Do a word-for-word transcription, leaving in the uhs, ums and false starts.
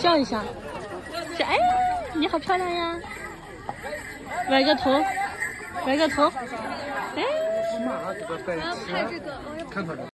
笑一下，说哎，你好漂亮呀！歪个头，歪个头，哎。 我马上这个带，看他的。